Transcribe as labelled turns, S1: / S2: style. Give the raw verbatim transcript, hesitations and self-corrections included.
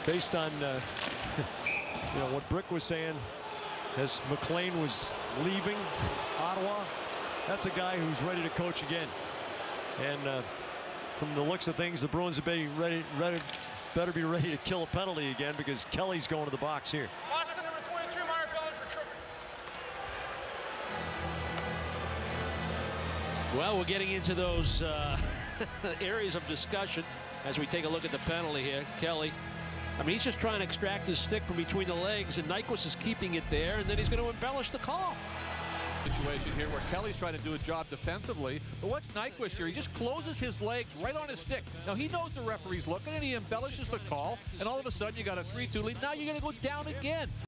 S1: based on uh, you know what Brick was saying, as McLean was leaving Ottawa, that's a guy who's ready to coach again. And uh, from the looks of things, the Bruins are ready, ready, ready, better be ready to kill a penalty again, because Kelly's going to the box here.
S2: Boston number twenty-three, Mark Allen for tripping.
S3: Well, we're getting into those uh, areas of discussion as we take a look at the penalty here. Kelly, I mean, he's just trying to extract his stick from between the legs, and Nyquist is keeping it there, and then he's going to embellish the call.
S4: Situation here where Kelly's trying to do a job defensively, but what's Nyquist here? He just closes his legs right on his stick. Now he knows the referee's looking, and he embellishes the call, and all of a sudden you got a three two lead. Now you're going to go down again.